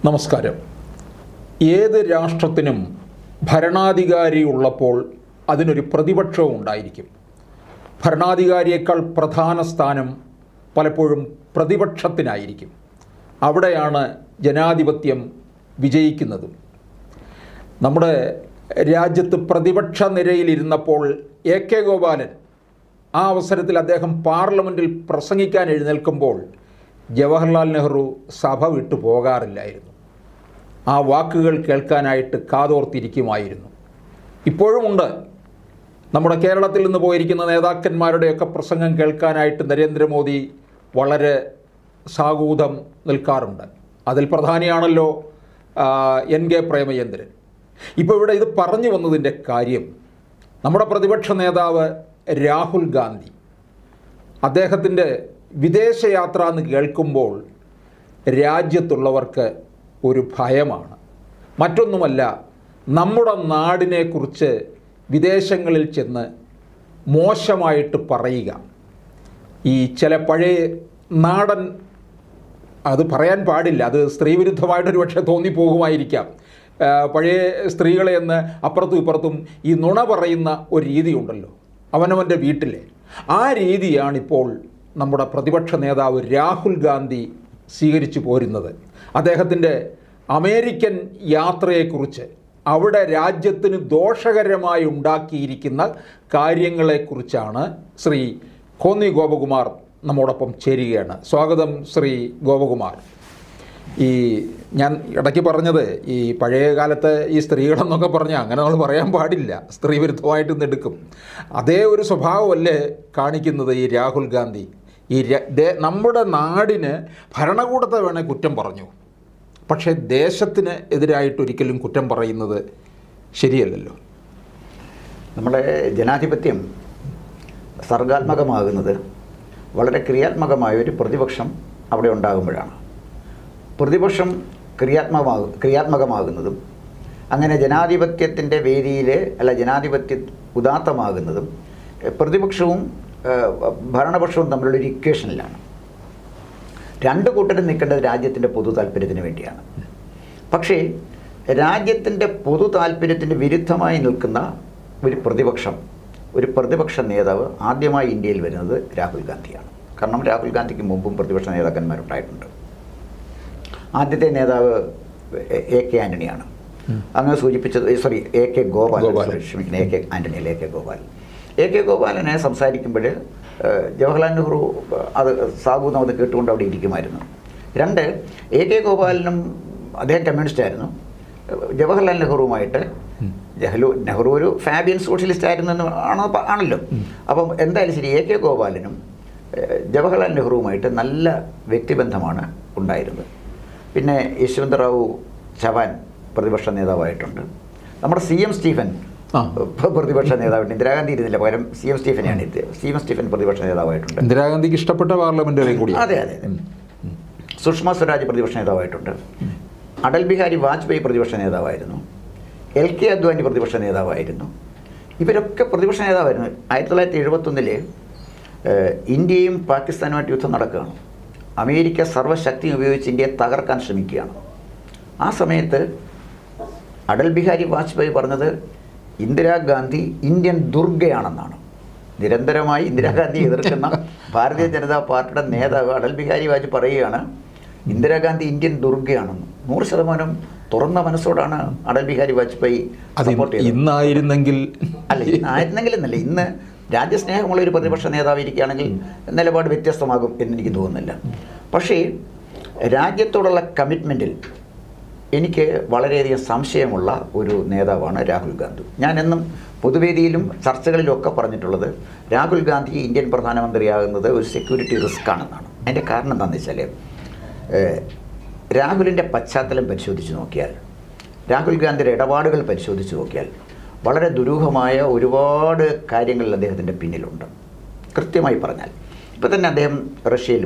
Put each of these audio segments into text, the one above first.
നമസ്കാരം. ഏത് രാഷ്ട്രത്തിനും ഭരണാധികാരി ഉള്ളപ്പോൾ അതിനൊരു പ്രതിപക്ഷവും ഉണ്ടായിരിക്കും. ഭരണാധികാരിയേക്കാൾ പ്രധാന സ്ഥാനം പലപ്പോഴും പ്രതിപക്ഷത്തിനായിരിക്കും. അവിടെയാണ് ജനാധിപത്യം വിജയിക്കുന്നതും. നമ്മുടെ രാജ്യത്ത് പ്രതിപക്ഷ നിരയിലിരുന്നപ്പോൾ എ കെ ഗോപാലൻ ആ അവസരത്തിൽ അദ്ദേഹം പാർലമെൻറ്റിൽ പ്രസംഗിക്കാൻ എഴുന്നേൽക്കുമ്പോൾ ജവഹർലാൽ നെഹ്റു സഭ വിട്ടു പോകാറില്ലായിരുന്നു. ആ വാക്കുകൾ കേൾക്കാനായിട്ട് കാതോർത്തിരിക്കുമായിരുന്നു. ഇപ്പോഴുമുണ്ട്. നമ്മുടെ കേരളത്തിൽ നിന്ന് പോയിരിക്കുന്ന നേതാക്കന്മാരുടെയൊക്കെ പ്രസംഗം കേൾക്കാനായിട്ട് നരേന്ദ്രമോദി വളരെ സാഗൂതം നിൽക്കാറുണ്ട്. അതിൽ പ്രധാനിയാണല്ലോ എൻ കെ പ്രേമചന്ദ്രൻ. ഇപ്പോൾ ഇവിടെ ഇത് പറഞ്ഞു വന്നതിൻ്റെ കാര്യം, നമ്മുടെ പ്രതിപക്ഷ നേതാവ് രാഹുൽ ഗാന്ധി അദ്ദേഹത്തിൻ്റെ വിദേശയാത്ര എന്ന് കേൾക്കുമ്പോൾ രാജ്യത്തുള്ളവർക്ക് ഒരു ഭയമാണ്. മറ്റൊന്നുമല്ല, നമ്മുടെ നാടിനെക്കുറിച്ച് വിദേശങ്ങളിൽ ചെന്ന് മോശമായിട്ട് പറയുക. ഈ ചില പഴയ നാടൻ, അത് പറയാൻ പാടില്ല, അത് സ്ത്രീവിരുദ്ധമായിട്ടൊരു പക്ഷേ തോന്നിപ്പോകുമായിരിക്കാം. പഴയ സ്ത്രീകളെ എന്ന് അപ്പുറത്തും ഇപ്പുറത്തും ഈ നുണ പറയുന്ന ഒരു രീതിയുണ്ടല്ലോ അവനവൻ്റെ വീട്ടിലെ. ആ രീതിയാണിപ്പോൾ നമ്മുടെ പ്രതിപക്ഷ നേതാവ് രാഹുൽ ഗാന്ധി സ്വീകരിച്ചു പോരുന്നത്. അദ്ദേഹത്തിൻ്റെ അമേരിക്കൻ യാത്രയെക്കുറിച്ച്, അവിടെ രാജ്യത്തിന് ദോഷകരമായി ഉണ്ടാക്കിയിരിക്കുന്ന കാര്യങ്ങളെക്കുറിച്ചാണ് ശ്രീ കോന്നി ഗോപകുമാർ നമ്മോടൊപ്പം ചേരുകയാണ്. സ്വാഗതം ശ്രീ ഗോപകുമാർ. ഞാൻ ഇടയ്ക്ക് പറഞ്ഞത് ഈ പഴയ കാലത്ത് ഈ സ്ത്രീകളെന്നൊക്കെ പറഞ്ഞാൽ അങ്ങനെ നമ്മൾ പറയാൻ പാടില്ല, സ്ത്രീ വിരുദ്ധമായിട്ട് ഇന്നെടുക്കും. അതേ ഒരു സ്വഭാവമല്ലേ കാണിക്കുന്നത് ഈ രാഹുൽ ഗാന്ധി? നമ്മുടെ നാടിന് ഭരണകൂടത്തെ വേണേൽ കുറ്റം പറഞ്ഞു, പക്ഷേ ദേശത്തിന് എതിരായിട്ടൊരിക്കലും കുറ്റം പറയുന്നത് ശരിയല്ലല്ലോ. നമ്മുടെ ജനാധിപത്യം സർഗാത്മകമാകുന്നത് വളരെ ക്രിയാത്മകമായ ഒരു പ്രതിപക്ഷം അവിടെ ഉണ്ടാകുമ്പോഴാണ്. പ്രതിപക്ഷം ക്രിയാത്മകമാകുന്നതും അങ്ങനെ ജനാധിപത്യത്തിൻ്റെ വേദിയിൽ ജനാധിപത്യ ഉദാത്തമാകുന്നതും പ്രതിപക്ഷവും ഭരണപക്ഷവും തമ്മിലുള്ളൊരു ഇക്വേഷനിലാണ്. രണ്ട് കൂട്ടരും നിൽക്കേണ്ടത് രാജ്യത്തിൻ്റെ പൊതു താല്പര്യത്തിന് വേണ്ടിയാണ്. പക്ഷേ രാജ്യത്തിൻ്റെ പൊതു താല്പര്യത്തിന് വിരുദ്ധമായി നിൽക്കുന്ന ഒരു പ്രതിപക്ഷ നേതാവ് ആദ്യമായി ഇന്ത്യയിൽ വരുന്നത് രാഹുൽ ഗാന്ധിയാണ്. കാരണം രാഹുൽ ഗാന്ധിക്ക് മുമ്പും പ്രതിപക്ഷ നേതാക്കന്മാരുണ്ടായിട്ടുണ്ട്. ആദ്യത്തെ നേതാവ് എ കെ ആൻ്റണിയാണ്. അങ്ങനെ സൂചിപ്പിച്ചത് എ കെ ഗോപാലനെ സംസാരിക്കുമ്പോൾ ജവഹർലാൽ നെഹ്റു അത് സാഗൂതം അത് കേട്ടുകൊണ്ട് അവിടെ ഇരിക്കുമായിരുന്നു. രണ്ട്, എ കെ ഗോപാലനും അദ്ദേഹം കമ്മ്യൂണിസ്റ്റായിരുന്നു. ജവഹർലാൽ നെഹ്റുവുമായിട്ട് നെഹ്റു ഒരു ഫാബിയൻ സോഷ്യലിസ്റ്റ് ആയിരുന്നു ആണല്ലോ. അപ്പം എന്തായാലും ശരി, എ കെ ഗോപാലനും ജവഹർലാൽ നെഹ്റുവുമായിട്ട് നല്ല വ്യക്തിബന്ധമാണ് ഉണ്ടായിരുന്നത്. പിന്നെ യശ്വന്തറാവു ചവാൻ പ്രതിപക്ഷ നേതാവായിട്ടുണ്ട്. നമ്മുടെ CM സ്റ്റീഫൻ പ്രതിപക്ഷ നേതാവായിട്ട്, ഇന്ദിരാഗാന്ധി ഇരുന്നില്ല, പകരം CM സ്റ്റീഫനെയാണ് CM സ്റ്റീഫൻ പ്രതിപക്ഷ നേതാവായിട്ടുണ്ട്. ഇന്ദിരാഗാന്ധിക്ക് ഇഷ്ടപ്പെട്ട പാർലമെന്ററി കൂടി. അതെ. സുഷമ സ്വരാജ് പ്രതിപക്ഷ നേതാവായിട്ടുണ്ട്. അടൽ ബിഹാരി വാജ്പേയി പ്രതിപക്ഷ നേതാവായിരുന്നു. LK അദ്വാനി പ്രതിപക്ഷ നേതാവായിരുന്നു. ഇവരൊക്കെ പ്രതിപക്ഷ നേതാവായിരുന്നു. 1971 ഇന്ത്യയും പാകിസ്ഥാനുമായിട്ട് യുദ്ധം നടക്കുകയാണ്. അമേരിക്ക സർവ്വശക്തി ഉപയോഗിച്ച് ഇന്ത്യയെ തകർക്കാൻ ശ്രമിക്കുകയാണ്. ആ സമയത്ത് അടൽ ബിഹാരി വാജ്പേയി പറഞ്ഞത് ഇന്ദിരാഗാന്ധി ഇന്ത്യൻ ദുർഗയാണെന്നാണ്. നിരന്തരമായി ഇന്ദിരാഗാന്ധിയെ എതിർക്കുന്ന ഭാരതീയ ജനതാ പാർട്ടിയുടെ നേതാവ് അടൽ ബിഹാരി വാജ്പേയി പറയുകയാണ് ഇന്ദിരാഗാന്ധി ഇന്ത്യൻ ദുർഗയാണെന്ന്. 100% തുറന്ന മനസ്സോടാണ് അടൽ ബിഹാരി വാജ്പേയി സപ്പോർട്ട് ചെയ്തത്. ഇന്നായിരുന്നെങ്കിൽ എന്നല്ല, ഇന്ന് രാജ്യസ്നേഹമുള്ള ഒരു പ്രതിപക്ഷ നേതാവ് ഇരിക്കുകയാണെങ്കിൽ നിലപാട് വ്യത്യസ്തമാകും എന്നെനിക്ക് തോന്നുന്നില്ല. പക്ഷേ രാജ്യത്തോടുള്ള കമ്മിറ്റ്മെൻറ്റിൽ എനിക്ക് വളരെയധികം സംശയമുള്ള ഒരു നേതാവാണ് രാഹുൽ ഗാന്ധി. ഞാൻ എന്നും പൊതുവേദിയിലും ചർച്ചകളിലുമൊക്കെ പറഞ്ഞിട്ടുള്ളത് രാഹുൽ ഗാന്ധി ഇന്ത്യൻ പ്രധാനമന്ത്രിയാകുന്നത് ഒരു സെക്യൂരിറ്റി റിസ്ക് ആണെന്നാണ്. അതിൻ്റെ കാരണം എന്താണെന്ന് വെച്ചാൽ രാഹുലിൻ്റെ പശ്ചാത്തലം പരിശോധിച്ച് നോക്കിയാൽ, രാഹുൽ ഗാന്ധിയുടെ ഇടപാടുകൾ പരിശോധിച്ച് നോക്കിയാൽ വളരെ ദുരൂഹമായ ഒരുപാട് കാര്യങ്ങളിൽ അദ്ദേഹത്തിൻ്റെ പിന്നിലുണ്ട്. കൃത്യമായി പറഞ്ഞാൽ ഇപ്പോൾ തന്നെ അദ്ദേഹം റഷ്യയിൽ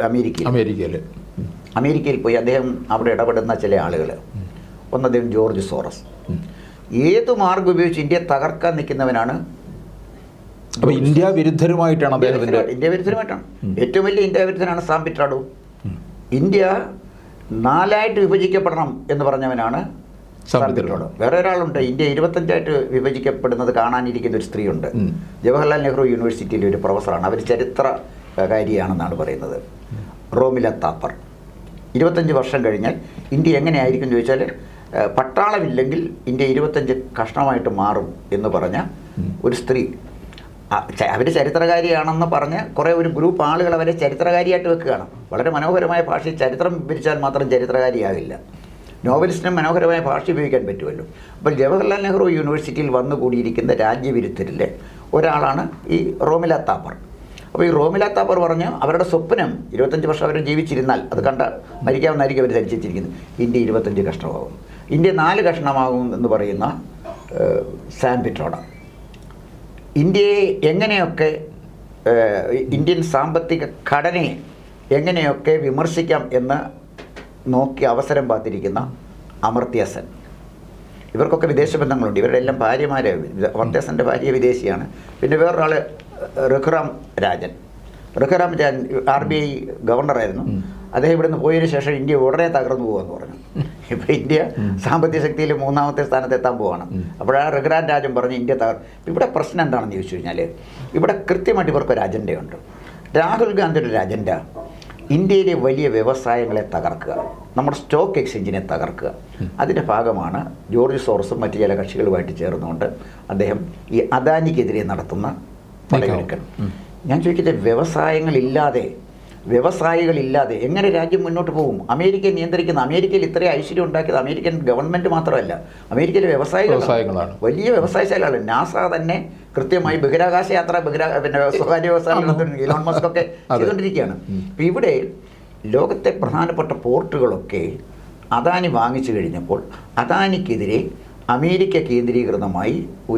അമേരിക്കയിൽ പോയി അദ്ദേഹം അവിടെ ഇടപെടുന്ന ചില ആളുകൾ, ഒന്ന് അദ്ദേഹം ജോർജ് സോറസ്, ഏത് മാർഗം ഉപയോഗിച്ച് ഇന്ത്യയെ തകർക്കാൻ നിൽക്കുന്നവനാണ്. അപ്പോൾ ഇന്ത്യ വിരുദ്ധരുമായിട്ടാണ് ഇന്ത്യ വിരുദ്ധരുമായിട്ടാണ്. ഏറ്റവും വലിയ ഇന്ത്യ വിരുദ്ധനാണ് സാം പിട്രാഡോ. ഇന്ത്യ 4ആയിട്ട് വിഭജിക്കപ്പെടണം എന്ന് പറഞ്ഞവനാണ് സാംബിത് സാംബിത്. വേറെ ഒരാളുണ്ട്, ഇന്ത്യ 25ആയിട്ട് വിഭജിക്കപ്പെടുന്നത് കാണാനിരിക്കുന്ന ഒരു സ്ത്രീയുണ്ട്. ജവഹർലാൽ നെഹ്റു യൂണിവേഴ്സിറ്റിയിലെ ഒരു പ്രൊഫസറാണ്. അവർ ചരിത്രകാരിയാണെന്നാണ് പറയുന്നത്. റോമില താപ്പർ. 25 വർഷം കഴിഞ്ഞാൽ ഇന്ത്യ എങ്ങനെയായിരിക്കും എന്ന് ചോദിച്ചാൽ, പട്ടാളമില്ലെങ്കിൽ ഇന്ത്യ 25 കഷ്ണമായിട്ട് മാറും എന്ന് പറഞ്ഞ ഒരു സ്ത്രീ. അവർ ചരിത്രകാരിയാണെന്ന് പറഞ്ഞ് കുറേ ഒരു ഗ്രൂപ്പ് ആളുകൾ അവരെ ചരിത്രകാരിയായിട്ട് വെക്കുകയാണ്. വളരെ മനോഹരമായ ഭാഷയിൽ ചരിത്രം വിവരിച്ചാൽ മാത്രം ചരിത്രകാരിയാകില്ല. നോവലിസ്റ്റിനും മനോഹരമായ ഭാഷ ഉപയോഗിക്കാൻ പറ്റുമല്ലോ. അപ്പോൾ ജവഹർലാൽ നെഹ്റു യൂണിവേഴ്സിറ്റിയിൽ വന്നുകൂടിയിരിക്കുന്ന രാജ്യവിരുദ്ധരിലെ ഒരാളാണ് ഈ റോമില താപ്പർ. അപ്പോൾ ഈ റോമില താപ്പർ പറഞ്ഞ് അവരുടെ സ്വപ്നം 25 വർഷം അവർ ജീവിച്ചിരുന്നാൽ അത് മരിക്കാമെന്നായിരിക്കും അവർ ധരിച്ചിരിക്കുന്നത്. ഇന്ത്യ 25 കഷ്ണമാകും, ഇന്ത്യ 4 കഷ്ണമാകും എന്ന് പറയുന്ന സാംബിറ്റോഡ ഇന്ത്യയെ എങ്ങനെയൊക്കെ, ഇന്ത്യൻ സാമ്പത്തിക ഘടനയെ എങ്ങനെയൊക്കെ വിമർശിക്കാം എന്ന് നോക്കി അവസരം പാത്തിരിക്കുന്ന അമർത്യ സെൻ. ഇവർക്കൊക്കെ വിദേശ ബന്ധങ്ങളുണ്ട്. ഇവരുടെ എല്ലാം ഭാര്യമാർ, അമർത്യ സെൻ്റെ ഭാര്യ വിദേശിയാണ്. പിന്നെ വേറൊരാൾ രഘുറാം രാജൻ. RBI ഗവർണറായിരുന്നു. അദ്ദേഹം ഇവിടുന്ന് പോയതിനു ശേഷം ഇന്ത്യ ഉടനെ തകർന്നു പോകുമെന്ന് പറഞ്ഞു. ഇപ്പോൾ ഇന്ത്യ സാമ്പത്തിക ശക്തിയിൽ 3ാമത്തെ സ്ഥാനത്ത് എത്താൻ പോവാണ്. അപ്പോഴാ രഘുറാം രാജൻ പറഞ്ഞ് ഇന്ത്യ ഇവിടെ പ്രശ്നം എന്താണെന്ന് ചോദിച്ചു കഴിഞ്ഞാൽ, ഇവിടെ കൃത്യമായിട്ട് ഇവർക്കൊരു അജണ്ടയുണ്ട്. രാഹുൽ ഗാന്ധിയുടെ ഒരു അജണ്ട ഇന്ത്യയിലെ വലിയ വ്യവസായങ്ങളെ തകർക്കുക, നമ്മുടെ സ്റ്റോക്ക് എക്സ്ചേഞ്ചിനെ തകർക്കുക. അതിൻ്റെ ഭാഗമാണ് ജോർജ് സോറസും മറ്റു ചില കക്ഷികളുമായിട്ട് ചേർന്നുകൊണ്ട് അദ്ദേഹം ഈ അദാനിക്കെതിരെ നടത്തുന്ന പടയൊരുക്കൽ. ഞാൻ ചോദിക്കട്ടെ, വ്യവസായികളില്ലാതെ എങ്ങനെ രാജ്യം മുന്നോട്ട് പോകും? അമേരിക്കയെ നിയന്ത്രിക്കുന്ന, അമേരിക്കയിൽ ഇത്രയും ഐശ്വര്യം ഉണ്ടാക്കിയത് അമേരിക്കൻ ഗവൺമെൻറ് മാത്രമല്ല, അമേരിക്കയിലെ വ്യവസായികളാണ്. വലിയ വ്യവസായശാലകളാണ്. നാസ തന്നെ കൃത്യമായി ബഹിരാകാശ യാത്ര, പിന്നെ സ്വകാര്യ വ്യവസായം ഇലോൺ മസ്ക് ഒക്കെ ചെയ്തുകൊണ്ടിരിക്കുകയാണ്. അപ്പോൾ ഇവിടെ ലോകത്തെ പ്രധാനപ്പെട്ട പോർട്ടുകളൊക്കെ അദാനി വാങ്ങിച്ചു കഴിഞ്ഞപ്പോൾ അദാനിക്കെതിരെ അമേരിക്ക കേന്ദ്രീകൃതമായി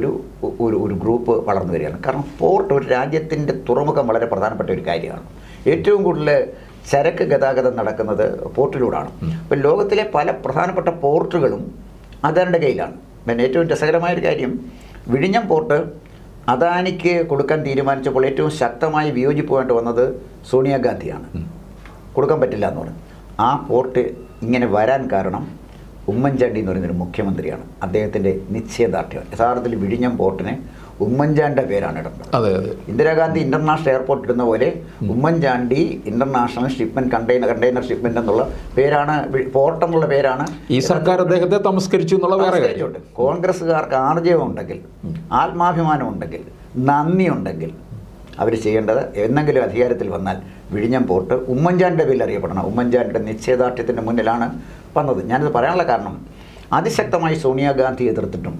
ഒരു ഗ്രൂപ്പ് വളർന്നു വരികയാണ്. കാരണം പോർട്ട്, ഒരു രാജ്യത്തിൻ്റെ തുറമുഖം വളരെ പ്രധാനപ്പെട്ട ഒരു കാര്യമാണ്. ഏറ്റവും കൂടുതൽ ചരക്ക് ഗതാഗതം നടക്കുന്നത് പോർട്ടിലൂടെയാണ്. അപ്പോൾ ലോകത്തിലെ പല പ്രധാനപ്പെട്ട പോർട്ടുകളും അദാനിയുടെ കയ്യിലാണ്. പിന്നെ ഏറ്റവും രസകരമായൊരു കാര്യം, വിഴിഞ്ഞം പോർട്ട് അദാനിക്ക് കൊടുക്കാൻ തീരുമാനിച്ചപ്പോൾ ഏറ്റവും ശക്തമായി വിയോജിപ്പുമായിട്ട് വന്നത് സോണിയാഗാന്ധിയാണ്. കൊടുക്കാൻ പറ്റില്ല എന്ന് പറഞ്ഞു. ആ പോർട്ട് ഇങ്ങനെ വരാൻ കാരണം ഉമ്മൻചാണ്ടി എന്ന് പറയുന്നൊരു മുഖ്യമന്ത്രിയാണ്. അദ്ദേഹത്തിൻ്റെ നിശ്ചയദാർഢ്യം. യഥാർത്ഥത്തിൽ വിഴിഞ്ഞം പോർട്ടിന് ഉമ്മൻചാണ്ടിയുടെ പേരാണ് ഇടുന്നത്. ഇന്ദിരാഗാന്ധി ഇൻ്റർനാഷണൽ എയർപോർട്ട് ഇടുന്ന പോലെ Oommen Chandy international shipment container shipment എന്നുള്ള പേരാണ്, പോർട്ട് എന്നുള്ള പേരാണ്. ഈ സർക്കാർ അദ്ദേഹത്തെ തമസ്കരിച്ചു എന്നുള്ള വേറെ കാര്യമുണ്ട്. കോൺഗ്രസ്സുകാർക്ക് ആർജവം ഉണ്ടെങ്കിൽ, ആത്മാഭിമാനം ഉണ്ടെങ്കിൽ, നന്ദി ഉണ്ടെങ്കിൽ അവർ ചെയ്യേണ്ടത്, എന്നെങ്കിലും അധികാരത്തിൽ വന്നാൽ വിഴിഞ്ഞം പോർട്ട് ഉമ്മൻചാണ്ടിയുടെ പേരിൽ അറിയപ്പെടണം. ഉമ്മൻചാണ്ടിയുടെ നിശ്ചയദാർഢ്യത്തിൻ്റെ മുന്നിലാണ് വന്നത്. ഞാനിത് പറയാനുള്ള കാരണം, അതിശക്തമായി സോണിയാഗാന്ധി എതിർത്തിട്ടും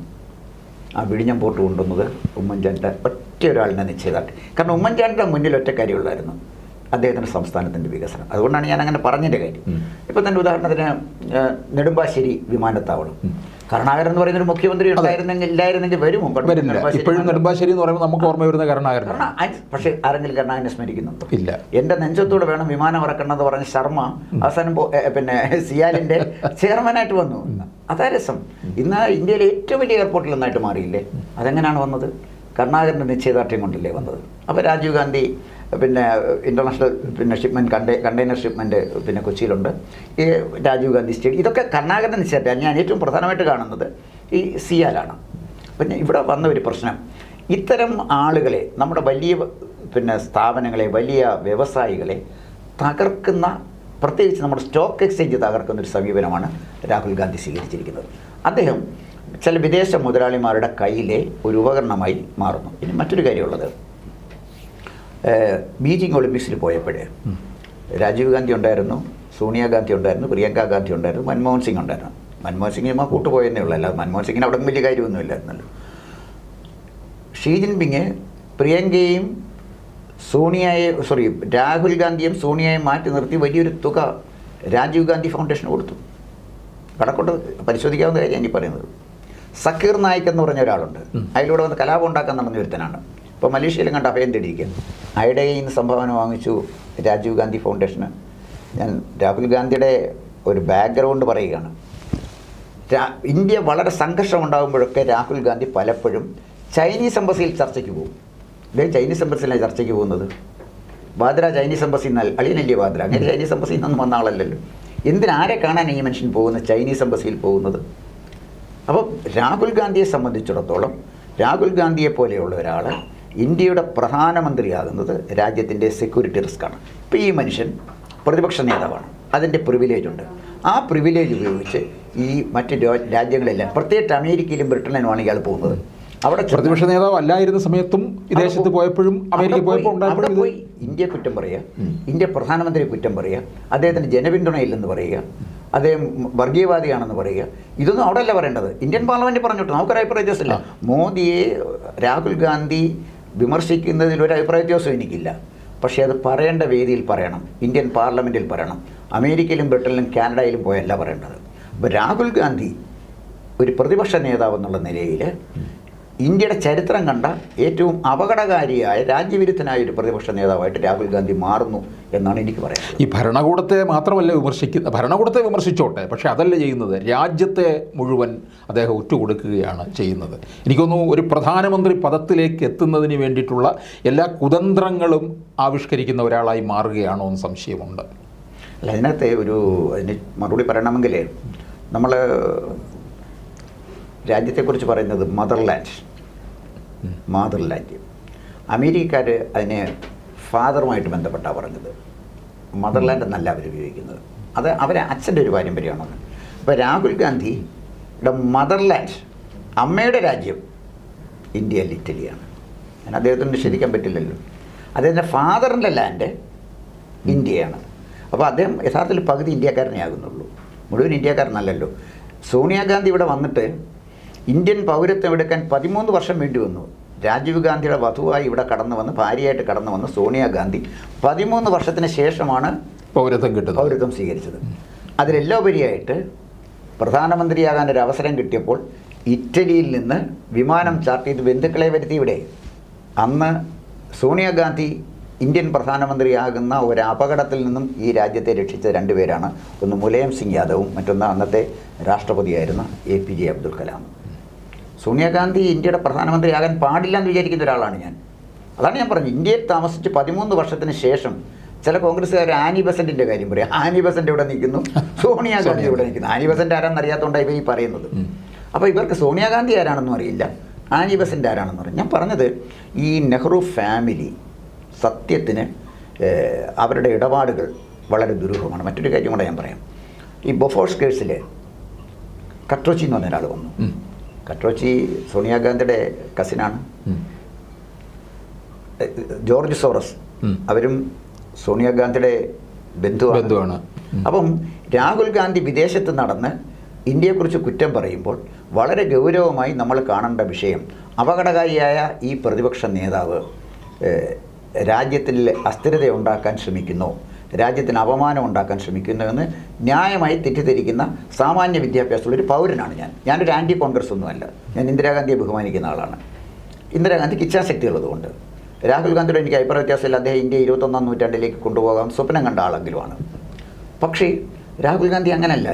ആ വിഴിഞ്ഞം പോർട്ട് കൊണ്ടുവന്നത് ഉമ്മൻചാണ്ടിയുടെ ഒറ്റ ഒരാളിനെ നിശ്ചയദാർഢ്യം. കാരണം ഉമ്മൻചാണ്ടിയുടെ മുന്നിൽ ഒറ്റ കാര്യമുള്ളായിരുന്നു, അദ്ദേഹത്തിൻ്റെ സംസ്ഥാനത്തിൻ്റെ വികസനം. അതുകൊണ്ടാണ് ഞാൻ അങ്ങനെ പറഞ്ഞതിൻ്റെ കാര്യം. ഇപ്പം തന്നെ ഉദാഹരണത്തിന് നെടുമ്പാശ്ശേരി വിമാനത്താവളം, കരുണാകരൻ എന്ന് പറയുന്നൊരു മുഖ്യമന്ത്രി ഇല്ലായിരുന്നെങ്കിൽ വരുമോ? ഇപ്പോഴും നെടുമ്പാശ്ശേരി എന്ന് പറയുമ്പോൾ നമുക്ക് ഓർമ്മ വരുന്ന കരുണാകരൻ. പക്ഷേ ആരെങ്കിലും കരുണാകരനെ സ്മരിക്കുന്നുണ്ടോ? ഇല്ല. എൻ്റെ നെഞ്ചത്തോടെ വേണം വിമാനം ഇറക്കണം എന്ന് പറഞ്ഞ ശർമ്മ അവസാനം പിന്നെ സിയാലിൻ്റെ ചെയർമാനായിട്ട് വന്നു. അതാ രസം. ഇന്ന് ഇന്ത്യയിലെ ഏറ്റവും വലിയ എയർപോർട്ടിൽ ഒന്നായിട്ട് മാറിയില്ലേ? അതെങ്ങനെയാണ് വന്നത്? കരുണാകരൻ്റെ നിശ്ചയദാർഢ്യം കൊണ്ടല്ലേ വന്നത്. അപ്പോൾ രാജീവ് ഗാന്ധി പിന്നെ ഇൻ്റർനാഷണൽ പിന്നെ കണ്ടെയ്നർ ഷിപ്മെൻറ്റ് പിന്നെ കൊച്ചിയിലുണ്ട്. ഈ രാജീവ് ഗാന്ധി സ്റ്റേഡിയം, ഇതൊക്കെ കരുണാകരൻ്റെ നിശ്ചയദാർഢ്യം. ഞാൻ ഏറ്റവും പ്രധാനമായിട്ട് കാണുന്നത് ഈ സിയാലാണ്. പിന്നെ ഇവിടെ വന്ന ഒരു പ്രശ്നം, ഇത്തരം ആളുകളെ, നമ്മുടെ വലിയ പിന്നെ സ്ഥാപനങ്ങളെ, വലിയ വ്യവസായികളെ തകർക്കുന്ന, പ്രത്യേകിച്ച് നമ്മുടെ സ്റ്റോക്ക് എക്സ്ചേഞ്ച് തകർക്കുന്ന ഒരു സമീപനമാണ് രാഹുൽ ഗാന്ധി സ്വീകരിച്ചിരിക്കുന്നത്. അദ്ദേഹം ചില വിദേശ മുതലാളിമാരുടെ കയ്യിലെ ഒരു ഉപകരണമായി മാറുന്നു. ഇനി മറ്റൊരു കാര്യമുള്ളത്, ബീജിംഗ് ഒളിമ്പിക്സിൽ പോയപ്പോഴേ രാജീവ് ഗാന്ധി ഉണ്ടായിരുന്നു, സോണിയാഗാന്ധി ഉണ്ടായിരുന്നു, പ്രിയങ്ക ഗാന്ധി ഉണ്ടായിരുന്നു, മൻമോഹൻ സിംഗ് ഉണ്ടായിരുന്നു. മൻമോഹൻ സിംഗ് കൂട്ടുപോയെന്നേ ഉള്ളൂ, അല്ലാതെ മൻമോഹൻ സിംഗിന് അവിടെ വലിയ കാര്യമൊന്നുമില്ലായിരുന്നല്ലോ. ഷീ ജിൻപിങ് പ്രിയങ്കയും രാഹുൽ ഗാന്ധിയും സോണിയയും മാറ്റി നിർത്തി വലിയൊരു തുക രാജീവ് ഗാന്ധി ഫൗണ്ടേഷന് കൊടുത്തു. കടക്കൊണ്ട് പരിശോധിക്കാവുന്ന കാര്യമാണ് ഈ പറയുന്നത്. സക്കീർ നായിക് എന്ന് പറഞ്ഞ ഒരാളുണ്ട്, അതിലൂടെ വന്ന് കലാപം ഉണ്ടാക്കാൻ നടന്ന ഒരുത്തനാണ്. ഇപ്പോൾ മലേഷ്യയിലും കണ്ട് അഭയം തേടിയിരിക്കുന്നു. അയാളുടെ കയ്യിൽ നിന്ന് സംഭാവന വാങ്ങിച്ചു രാജീവ് ഗാന്ധി ഫൗണ്ടേഷന്. ഞാൻ രാഹുൽ ഗാന്ധിയുടെ ഒരു ബാക്ക്ഗ്രൗണ്ട് പറയുകയാണ്. ഇന്ത്യ വളരെ സംഘർഷം ഉണ്ടാകുമ്പോഴൊക്കെ രാഹുൽ ഗാന്ധി പലപ്പോഴും ചൈനീസ് എംബസിയിൽ ചർച്ചയ്ക്ക് പോകും. ഇദ്ദേഹം ചൈനീസ് എംബസിയിലാണ് ചർച്ചയ്ക്ക് പോകുന്നത്. വാദ്ര ചൈനീസ് എംബസിയിൽ നിന്ന്, അളിയനല്ലേ വാദ്ര, അങ്ങനെ ചൈനീസ് എംബസിയിൽ നിന്നൊന്നും വന്ന ആളല്ലല്ലോ. എന്തിനാരെ കാണാൻ ഈ മനുഷ്യൻ പോകുന്നത്? ചൈനീസ് എംബസിയിൽ പോകുന്നത്. അപ്പം രാഹുൽ ഗാന്ധിയെ സംബന്ധിച്ചിടത്തോളം രാഹുൽ ഗാന്ധിയെ പോലെയുള്ള ഒരാൾ ഇന്ത്യയുടെ പ്രധാനമന്ത്രിയാകുന്നത് രാജ്യത്തിൻ്റെ സെക്യൂരിറ്റി റിസ്ക്കാണ്. ഇപ്പോൾ ഈ മനുഷ്യൻ പ്രതിപക്ഷ നേതാവാണ്, അതിൻ്റെ പ്രിവിലേജ് ഉണ്ട്. ആ പ്രിവിലേജ് ഉപയോഗിച്ച് ഈ മറ്റ് രാജ്യങ്ങളെല്ലാം, പ്രത്യേകിച്ച് അമേരിക്കയിലും ബ്രിട്ടനിലുമാണ് ഇയാൾ പോകുന്നത്. അവിടെ പ്രതിപക്ഷ നേതാവ് അല്ലായിരുന്ന സമയത്തും വിദേശത്ത് പോയപ്പോഴും അമേരിക്ക പോയപ്പോൾ അവിടെ പോയി ഇന്ത്യയെ കുറ്റം പറയുക, ഇന്ത്യ പ്രധാനമന്ത്രിയെ കുറ്റം പറയുക, അദ്ദേഹത്തിന് ജനപിന്തുണയില്ലെന്ന് പറയുക, അദ്ദേഹം വർഗീയവാദിയാണെന്ന് പറയുക. ഇതൊന്നും അവിടെ അല്ല പറയേണ്ടത്. ഇന്ത്യൻ പാർലമെൻറ്റ് പറഞ്ഞിട്ട് നമുക്കൊരു അഭിപ്രായ വ്യത്യാസമില്ല. മോദിയെ രാഹുൽ ഗാന്ധി വിമർശിക്കുന്നതിൽ ഒരു അഭിപ്രായ വ്യത്യാസവും എനിക്കില്ല. പക്ഷേ അത് പറയേണ്ട വേദിയിൽ പറയണം, ഇന്ത്യൻ പാർലമെൻറ്റിൽ പറയണം. അമേരിക്കയിലും ബ്രിട്ടനിലും കാനഡയിലും പോയല്ല പറയേണ്ടത്. അപ്പോൾ രാഹുൽ ഗാന്ധി ഒരു പ്രതിപക്ഷ നേതാവ് എന്നുള്ള നിലയിൽ ഇന്ത്യയുടെ ചരിത്രം കണ്ട ഏറ്റവും അപകടകാരിയായ രാജ്യവിരുദ്ധനായ ഒരു പ്രതിപക്ഷ നേതാവായിട്ട് രാഹുൽ ഗാന്ധി മാറുന്നു എന്നാണ് എനിക്ക് പറയുന്നത്. ഈ ഭരണകൂടത്തെ മാത്രമല്ല ഭരണകൂടത്തെ വിമർശിച്ചോട്ടെ, പക്ഷേ അതല്ല ചെയ്യുന്നത്, രാജ്യത്തെ മുഴുവൻ അദ്ദേഹം ഒറ്റുകൊടുക്കുകയാണ് ചെയ്യുന്നത്. എനിക്കൊന്നു ഒരു പ്രധാനമന്ത്രി പദത്തിലേക്ക് എത്തുന്നതിന് വേണ്ടിയിട്ടുള്ള എല്ലാ കുതന്ത്രങ്ങളും ആവിഷ്കരിക്കുന്ന ഒരാളായി മാറുകയാണോ എന്ന് സംശയമുണ്ട്. അല്ല, അതിനകത്ത് അതിന് മറുപടി പറയണമെങ്കിൽ നമ്മൾ രാജ്യത്തെക്കുറിച്ച് പറയുന്നത് മാതർലാൻഡ്. അമേരിക്കക്കാർ അതിനെ ഫാദറുമായിട്ട് ബന്ധപ്പെട്ടാണ് പറഞ്ഞത്. മദർലാൻഡ് എന്നല്ല അവർ ഉപയോഗിക്കുന്നത്. അത് അവരെ അച്ഛൻ്റെ ഒരു പാരമ്പര്യമാണത്. അപ്പോൾ രാഹുൽ ഗാന്ധിയുടെ മദർലാൻഡ്, അമ്മയുടെ രാജ്യം ഇന്ത്യ, ഇറ്റലിയാണ്. ഞാൻ അദ്ദേഹത്തിന് നിഷേധിക്കാൻ പറ്റില്ലല്ലോ. അദ്ദേഹത്തിൻ്റെ ഫാദറിൻ്റെ ലാൻഡ് ഇന്ത്യയാണ്. അപ്പോൾ അദ്ദേഹം യഥാർത്ഥത്തിൽ പകുതി ഇന്ത്യക്കാരനെ ആകുന്നുള്ളൂ, മുഴുവൻ ഇന്ത്യക്കാരനല്ലല്ലോ. സോണിയാഗാന്ധി ഇവിടെ വന്നിട്ട് ഇന്ത്യൻ പൗരത്വം എടുക്കാൻ 13 വർഷം വേണ്ടി വന്നു. രാജീവ് ഗാന്ധിയുടെ വധുവായി ഇവിടെ കടന്നു വന്ന്, ഭാര്യയായിട്ട് കടന്നു വന്ന് സോണിയാഗാന്ധി 13 വർഷത്തിന് ശേഷമാണ് പൗരത്വം സ്വീകരിച്ചത്. അതിലെല്ലാം ഉപരിയായിട്ട് പ്രധാനമന്ത്രിയാകാൻ ഒരു അവസരം കിട്ടിയപ്പോൾ ഇറ്റലിയിൽ നിന്ന് വിമാനം ചാർട്ട് ചെയ്ത് ബന്ധുക്കളെ വരുത്തി ഇവിടെ. അന്ന് സോണിയാഗാന്ധി ഇന്ത്യൻ പ്രധാനമന്ത്രിയാകുന്ന ഒരു അപകടത്തിൽ നിന്നും ഈ രാജ്യത്തെ രക്ഷിച്ച 2 പേരാണ്. ഒന്ന് മുലായം സിംഗ് യാദവും മറ്റൊന്ന് അന്നത്തെ രാഷ്ട്രപതിയായിരുന്ന APJ അബ്ദുൽ കലാം. സോണിയാഗാന്ധി ഇന്ത്യയുടെ പ്രധാനമന്ത്രിയാകാൻ പാടില്ല എന്ന് വിചാരിക്കുന്ന ഒരാളാണ് ഞാൻ. അതാണ് ഞാൻ പറഞ്ഞത്. ഇന്ത്യയിൽ താമസിച്ച് 13 വർഷത്തിന് ശേഷം ചില കോൺഗ്രസ്സുകാർ ആനി ബസന്റിൻ്റെ കാര്യം പറയും. ആനി ബസന്റ് ഇവിടെ നിൽക്കുന്നു, സോണിയാഗാന്ധി ഇവിടെ നിൽക്കുന്നു. ആനി ബസന്റ് ആരാണെന്ന് അറിയാത്തതുകൊണ്ടാണ് ഇവ ഈ പറയുന്നത്. അപ്പോൾ ഇവർക്ക് സോണിയാഗാന്ധി ആരാണെന്നും അറിയില്ല, ആനി ബസന്റ് ആരാണെന്ന് പറയും. ഞാൻ പറഞ്ഞത് ഈ നെഹ്റു ഫാമിലി സത്യത്തിന് അവരുടെ ഇടപാടുകൾ വളരെ ദുരൂഹമാണ്. മറ്റൊരു കാര്യം കൂടെ ഞാൻ പറയാം. ഈ ബൊഫോഴ്സ് കേസിൽ കട്രോച്ചി എന്ന് പറഞ്ഞ ഒരാൾ വന്നു. കട്രോച്ചി സോണിയാഗാന്ധിയുടെ കസിനാണ്. ജോർജ് സോറസ് അവരും സോണിയാഗാന്ധിയുടെ ബന്ധുവാണ്. അപ്പം രാഹുൽ ഗാന്ധി വിദേശത്ത് നടന്ന് ഇന്ത്യയെക്കുറിച്ച് കുറ്റം പറയുമ്പോൾ വളരെ ഗൗരവമായി നമ്മൾ കാണേണ്ട വിഷയം, അപകടകാരിയായ ഈ പ്രതിപക്ഷ നേതാവ് രാജ്യത്തിൽ അസ്ഥിരത ഉണ്ടാക്കാൻ ശ്രമിക്കുന്നു, രാജ്യത്തിന് അപമാനം ഉണ്ടാക്കാൻ ശ്രമിക്കുന്നു എന്ന് ന്യായമായി തെറ്റിദ്ധരിക്കുന്ന സാമാന്യ വിദ്യാഭ്യാസമുള്ള ഒരു പൗരനാണ് ഞാൻ. ഞാനൊരു ആൻറ്റി കോൺഗ്രസ് ഒന്നുമല്ല. ഞാൻ ഇന്ദിരാഗാന്ധിയെ ബഹുമാനിക്കുന്ന ആളാണ്. ഇന്ദിരാഗാന്ധിക്ക് ഇച്ഛാശക്തിയുള്ളതുകൊണ്ട്. രാഹുൽ ഗാന്ധിയുടെ എനിക്ക് അഭിപ്രായ വ്യത്യാസമില്ല. അദ്ദേഹം ഇന്ത്യ 21-ാം നൂറ്റാണ്ടിലേക്ക് കൊണ്ടുപോകാൻ സ്വപ്നം കണ്ട ആളെങ്കിലുമാണ്. പക്ഷേ രാഹുൽ ഗാന്ധി അങ്ങനല്ല.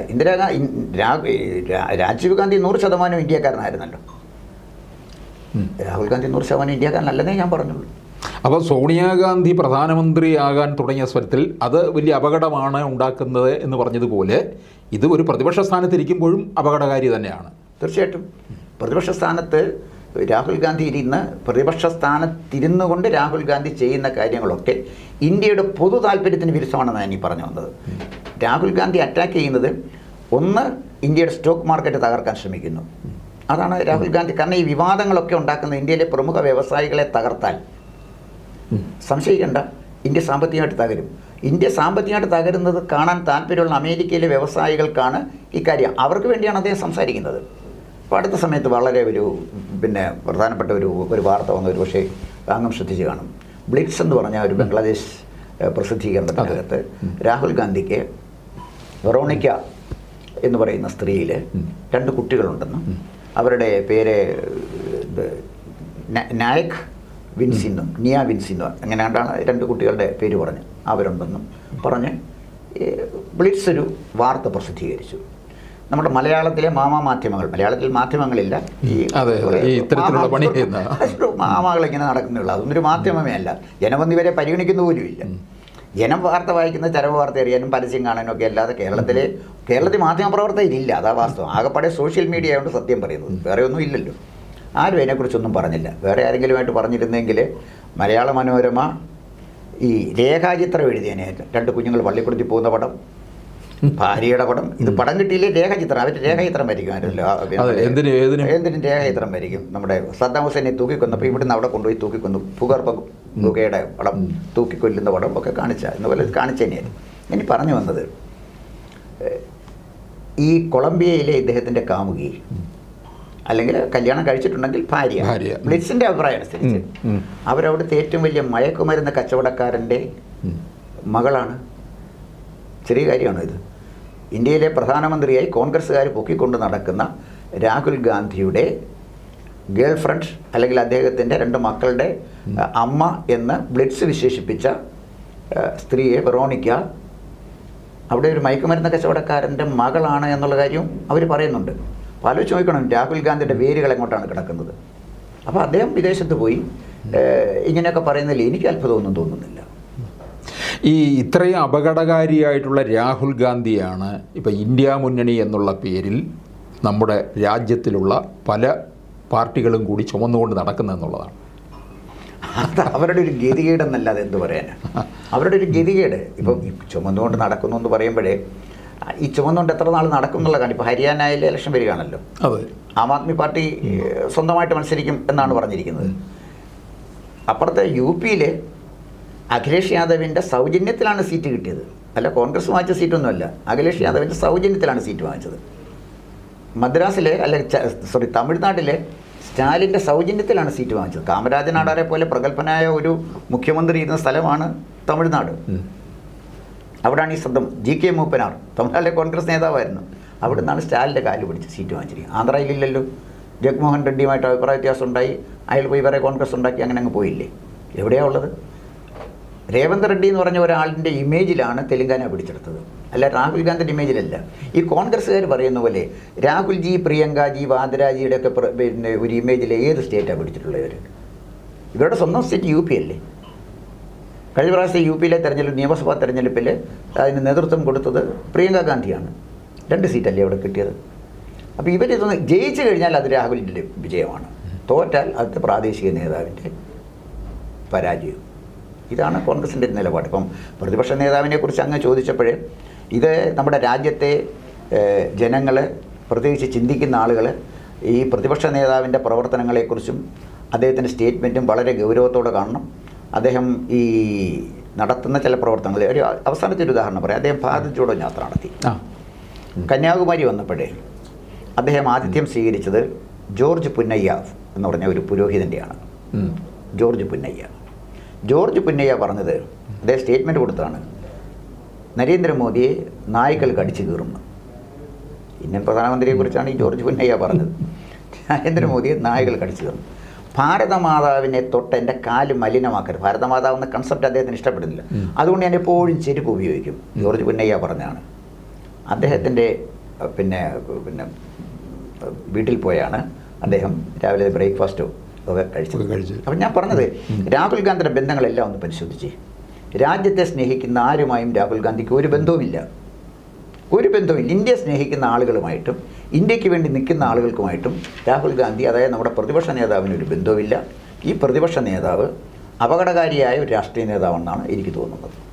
രാജീവ് ഗാന്ധി 100% ഇന്ത്യക്കാരനായിരുന്നല്ലോ. രാഹുൽ ഗാന്ധി 100% ഇന്ത്യക്കാരനല്ലെന്നേ ഞാൻ പറഞ്ഞുള്ളൂ. അപ്പോൾ സോണിയാഗാന്ധി പ്രധാനമന്ത്രിയാകാൻ തുടങ്ങിയ സ്വരത്തിൽ അത് വലിയ അപകടമാണ് ഉണ്ടാക്കുന്നത് എന്ന് പറഞ്ഞതുപോലെ ഇത് ഒരു പ്രതിപക്ഷ സ്ഥാനത്തിരിക്കുമ്പോഴും അപകടകാരി തന്നെയാണ്. തീർച്ചയായിട്ടും പ്രതിപക്ഷ സ്ഥാനത്ത് രാഹുൽ ഗാന്ധി പ്രതിപക്ഷ സ്ഥാനത്തിരുന്നു കൊണ്ട് രാഹുൽ ഗാന്ധി ചെയ്യുന്ന കാര്യങ്ങളൊക്കെ ഇന്ത്യയുടെ പൊതു താല്പര്യത്തിന് വിരുദ്ധമാണെന്ന് ഞാൻ ഈ പറഞ്ഞു വന്നത്. രാഹുൽ ഗാന്ധി അറ്റാക്ക് ചെയ്യുന്നത് ഒന്ന് ഇന്ത്യയുടെ സ്റ്റോക്ക് മാർക്കറ്റ് തകർക്കാൻ ശ്രമിക്കുന്നു. അതാണ് രാഹുൽ ഗാന്ധി. കാരണം ഈ വിവാദങ്ങളൊക്കെ ഉണ്ടാക്കുന്ന ഇന്ത്യയിലെ പ്രമുഖ വ്യവസായികളെ തകർത്താൽ സംശയിക്കേണ്ട, ഇന്ത്യ സാമ്പത്തികമായിട്ട് തകരും. ഇന്ത്യ സാമ്പത്തികമായിട്ട് തകരുന്നത് കാണാൻ താല്പര്യമുള്ള അമേരിക്കയിലെ വ്യവസായികൾക്കാണ് ഇക്കാര്യം. അവർക്ക് വേണ്ടിയാണ് അദ്ദേഹം സംസാരിക്കുന്നത്. അപ്പോൾ അടുത്ത സമയത്ത് വളരെ പ്രധാനപ്പെട്ട ഒരു വാർത്ത വന്ന ഒരു പക്ഷേ താങ്കം ശ്രദ്ധിച്ച് കാണും. ബ്ലിറ്റ്സ് എന്ന് പറഞ്ഞ ഒരു ബംഗ്ലാദേശ് പ്രസിദ്ധീകരണത്തിനകത്ത് രാഹുൽ ഗാന്ധിക്ക് വെറോണിക്ക എന്ന് പറയുന്ന സ്ത്രീയിൽ 2 കുട്ടികളുണ്ടെന്നും അവരുടെ പേര് നായക് വിൻസിന്നും നിയ വിൻസിന്നോ അങ്ങനെയാണ്ടാണ് 2 കുട്ടികളുടെ പേര് പറഞ്ഞ് അവരുണ്ടെന്നും പറഞ്ഞ് ബ്ലിറ്റ്സ് ഒരു വാർത്ത പ്രസിദ്ധീകരിച്ചു. നമ്മുടെ മലയാളത്തിലെ മാധ്യമങ്ങൾ, മലയാളത്തിൽ മാധ്യമങ്ങളില്ല, മാമാകൾ ഇങ്ങനെ നടക്കുന്നുള്ളൂ. അതൊന്നൊരു മാധ്യമമേ അല്ല. ജനമൊന്നും ഇവരെ പരിഗണിക്കുന്ന പോലുമില്ല. ജനം വാർത്ത വായിക്കുന്ന ചരമ വാർത്ത അറിയാനും പരസ്യം കാണാനും ഒക്കെ അല്ലാതെ കേരളത്തിൽ മാധ്യമപ്രവർത്തകരില്ല. അതാ വാസ്തവം. ആകെപ്പാടെ സോഷ്യൽ മീഡിയ ആയതുകൊണ്ട് സത്യം പറയുന്നത്, വേറെ ഒന്നും ഇല്ലല്ലോ. ആരും അതിനെക്കുറിച്ചൊന്നും പറഞ്ഞില്ല. വേറെ ആരെങ്കിലുമായിട്ട് പറഞ്ഞിരുന്നെങ്കിൽ മലയാള മനോരമ ഈ രേഖാചിത്രം എഴുതിയതിനെ 2 കുഞ്ഞുങ്ങൾ പള്ളിക്കൂടത്തിൽ പോകുന്ന പടം, ഭാര്യയുടെ പടം, ഇത് പടം കിട്ടിയില്ലേ രേഖാചിത്രം, അവർ രേഖാചിത്രം വരയ്ക്കുമായിരുന്നല്ലോ. എന്തിനും രേഖാചിത്രം വരയ്ക്കും. നമ്മുടെ സദ്ദാം ഹുസൈനെ തൂക്കിക്കൊന്നപ്പോൾ ഇവിടുന്ന് അവിടെ കൊണ്ടുപോയി തൂക്കിക്കൊന്നു. ഭൂഗർഭ ഗുഹയുടെ പടം, തൂക്കിക്കൊല്ലുന്ന പടം ഒക്കെ ഇന്നുപോലെ കാണിച്ചു തന്നെയായിരുന്നു. ഇനി പറഞ്ഞു വന്നത്, ഈ കൊളംബിയയിലെ ഇദ്ദേഹത്തിൻ്റെ കാമുകി അല്ലെങ്കിൽ കല്യാണം കഴിച്ചിട്ടുണ്ടെങ്കിൽ ഭാര്യ, ബ്ലിറ്റ്സിൻ്റെ അഭിപ്രായം അനുസരിച്ച് അവരവിടുത്തെ ഏറ്റവും വലിയ മയക്കുമരുന്ന് കച്ചവടക്കാരൻ്റെ മകളാണ്. ചെറിയ കാര്യമാണോ ഇത്? ഇന്ത്യയിലെ പ്രധാനമന്ത്രിയായി കോൺഗ്രസ്സുകാർ പൊക്കിക്കൊണ്ട് നടക്കുന്ന രാഹുൽ ഗാന്ധിയുടെ ഗേൾ ഫ്രണ്ട് അല്ലെങ്കിൽ അദ്ദേഹത്തിൻ്റെ 2 മക്കളുടെ അമ്മ എന്ന് ബ്ലിറ്റ്സ് വിശേഷിപ്പിച്ച സ്ത്രീയെ, വെറോണിക്ക, അവിടെ ഒരു മയക്കുമരുന്ന് കച്ചവടക്കാരൻ്റെ മകളാണ് എന്നുള്ള കാര്യം അവർ പറയുന്നുണ്ട്. അപ്പോൾ ആലോചിച്ച് നോക്കണം രാഹുൽ ഗാന്ധിയുടെ വേരുകൾ എങ്ങോട്ടാണ് കിടക്കുന്നത്. അപ്പോൾ അദ്ദേഹം വിദേശത്ത് പോയി ഇങ്ങനെയൊക്കെ പറയുന്നതിൽ എനിക്ക് അത്ഭുതമൊന്നും തോന്നുന്നില്ല. ഈ ഇത്രയും അപകടകാരിയായിട്ടുള്ള രാഹുൽ ഗാന്ധിയാണ് ഇപ്പോൾ ഇന്ത്യ മുന്നണി എന്നുള്ള പേരിൽ നമ്മുടെ രാജ്യത്തിലുള്ള പല പാർട്ടികളും കൂടി ചുമന്നുകൊണ്ട് നടക്കുന്നതെന്നുള്ളതാണ്. അത് അവരുടെ ഒരു ഗതികേടെന്നല്ലാതെ എന്ത് പറയാനാണ്? അവരുടെ ഒരു ഗതികേട്. ഇപ്പം ചുമന്നുകൊണ്ട് നടക്കുന്നു എന്ന് പറയുമ്പോഴേ ഈ ചുമന്നുകൊണ്ട് എത്ര നാൾ നടക്കും എന്നുള്ള കാര്യം. ഇപ്പോൾ ഹരിയാനയിലെ ഇലക്ഷൻ വരികയാണല്ലോ. അതെ, ആം ആദ്മി പാർട്ടി സ്വന്തമായിട്ട് മത്സരിക്കും എന്നാണ് പറഞ്ഞിരിക്കുന്നത്. അപ്പുറത്തെ UP-യിൽ അഖിലേഷ് യാദവിൻ്റെ സൗജന്യത്തിലാണ് സീറ്റ് കിട്ടിയത്. അല്ല കോൺഗ്രസ് വാങ്ങിച്ച സീറ്റൊന്നുമല്ല, അഖിലേഷ് യാദവിൻ്റെ സൗജന്യത്തിലാണ് സീറ്റ് വാങ്ങിച്ചത്. മദ്രാസിലെ തമിഴ്നാട്ടിലെ സ്റ്റാലിൻ്റെ സൗജന്യത്തിലാണ് സീറ്റ് വാങ്ങിച്ചത്. കാമരാജൻ നാടാരെ പോലെ പ്രഗത്ഭനായ ഒരു മുഖ്യമന്ത്രി ഇരുന്ന സ്ഥലമാണ് തമിഴ്നാട്. അവിടെയാണ് ഈ സ്വന്തം GK മൂപ്പനാർ, തമിഴ്നാട്ടിലെ കോൺഗ്രസ് നേതാവായിരുന്നു. അവിടെ നിന്നാണ് സ്റ്റാലിൻ്റെ കാല് പിടിച്ച് സീറ്റ് വാങ്ങിച്ചിരിക്കുന്നത്. ആന്ധ്രയിലില്ലല്ലോ. ജഗ്മോഹൻ റെഡ്ഡിയുമായിട്ട് അഭിപ്രായ വ്യത്യാസം ഉണ്ടായി, അയാൾ പോയി വേറെ കോൺഗ്രസ് ഉണ്ടാക്കി, അങ്ങനെ അങ്ങ് പോയില്ലേ. എവിടെയാണ് ഉള്ളത്? രേവന്ത് റെഡ്ഡി എന്ന് പറഞ്ഞ ഒരാളിൻ്റെ ഇമേജിലാണ് തെലങ്കാന പിടിച്ചെടുത്തത്, അല്ല രാഹുൽ ഗാന്ധിയുടെ ഇമേജിലല്ല. ഈ കോൺഗ്രസ്സുകാർ പറയുന്ന പോലെ രാഹുൽജി, പ്രിയങ്കാജി, വാദ്രാജിയുടെ ഒക്കെ പിന്നെ ഒരു ഇമേജിൽ ഏത് സ്റ്റേറ്റാണ് പിടിച്ചിട്ടുള്ളവർ? ഇവരുടെ സ്വന്തം സ്റ്റേറ്റ് UP അല്ലേ. കഴിഞ്ഞ പ്രാവശ്യം UP-യിലെ നിയമസഭാ തെരഞ്ഞെടുപ്പിൽ അതിന് നേതൃത്വം കൊടുത്തത് പ്രിയങ്ക ഗാന്ധിയാണ്. 2 സീറ്റല്ലേ അവിടെ കിട്ടിയത്. അപ്പോൾ ഇവരിതൊന്ന് ജയിച്ചു കഴിഞ്ഞാൽ അത് രാഹുലിൻ്റെ വിജയമാണ്, തോറ്റാൽ അത് പ്രാദേശിക നേതാവിൻ്റെ പരാജയം. ഇതാണ് കോൺഗ്രസിൻ്റെ നിലപാട്. ഇപ്പം പ്രതിപക്ഷ നേതാവിനെക്കുറിച്ച് അങ്ങ് ചോദിച്ചപ്പോഴേ, ഇത് നമ്മുടെ രാജ്യത്തെ ജനങ്ങൾ, പ്രത്യേകിച്ച് ചിന്തിക്കുന്ന ആളുകൾ ഈ പ്രതിപക്ഷ നേതാവിൻ്റെ പ്രവർത്തനങ്ങളെക്കുറിച്ചും അദ്ദേഹത്തിൻ്റെ സ്റ്റേറ്റ്മെൻറ്റും വളരെ ഗൗരവത്തോടെ കാണണം. അദ്ദേഹം ഈ നടത്തുന്ന ചില പ്രവർത്തനങ്ങൾ, ഒരു അവസാനത്തെ ഒരു ഉദാഹരണം പറയാം. അദ്ദേഹം ഭാരത് ജോഡോ യാത്ര നടത്തി. കന്യാകുമാരി വന്നപ്പോഴേ അദ്ദേഹം ആതിഥ്യം സ്വീകരിച്ചത് ജോർജ് പുന്നയ്യ എന്ന് പറഞ്ഞ ഒരു പുരോഹിതൻ്റെയാണ്. ജോർജ് പുന്നയ്യ പറഞ്ഞത്, അദ്ദേഹം സ്റ്റേറ്റ്മെൻറ്റ് കൊടുത്താണ്, നരേന്ദ്രമോദിയെ നായ്ക്കൾ കടിച്ചു കീറുന്നു. ഇന്ത്യൻ പ്രധാനമന്ത്രിയെക്കുറിച്ചാണ് ഈ ജോർജ് പുന്നയ്യ പറഞ്ഞത്. നരേന്ദ്രമോദിയെ നായ്കൾ കടിച്ചു കീറുന്നു. ഭാരതമാതാവിനെ തൊട്ട് എൻ്റെ കാല് മലിനമാക്കരുത്. ഭാരതമാതാവ് എന്ന കൺസെപ്റ്റ് അദ്ദേഹത്തിന് ഇഷ്ടപ്പെടുന്നില്ല. അതുകൊണ്ട് ഞാൻ എപ്പോഴും ചെരുപ്പ് ഉപയോഗിക്കും. ജോർജ് പുന്നയ്യ പറഞ്ഞാണ്. അദ്ദേഹത്തിൻ്റെ പിന്നെ വീട്ടിൽ പോയാണ് അദ്ദേഹം രാവിലെ ബ്രേക്ക്ഫാസ്റ്റോ ഒക്കെ കഴിച്ചത്. അപ്പം ഞാൻ പറഞ്ഞത്, രാഹുൽ ഗാന്ധിയുടെ ബന്ധങ്ങളെല്ലാം ഒന്ന് പരിശോധിച്ച്, രാജ്യത്തെ സ്നേഹിക്കുന്ന ആരുമായും രാഹുൽ ഗാന്ധിക്ക് ഒരു ബന്ധവുമില്ല. ഇന്ത്യയെ സ്നേഹിക്കുന്ന ആളുകളുമായിട്ടും ഇന്ത്യക്ക് വേണ്ടി നിൽക്കുന്ന ആളുകൾക്കുമായിട്ടും രാഹുൽ ഗാന്ധി, അതായത് നമ്മുടെ പ്രതിപക്ഷ നേതാവിന് ഒരു ബന്ധവുമില്ല. ഈ പ്രതിപക്ഷ നേതാവ് അപകടകാരിയായ ഒരു രാഷ്ട്രീയ നേതാവെന്നാണ് എനിക്ക് തോന്നുന്നത്.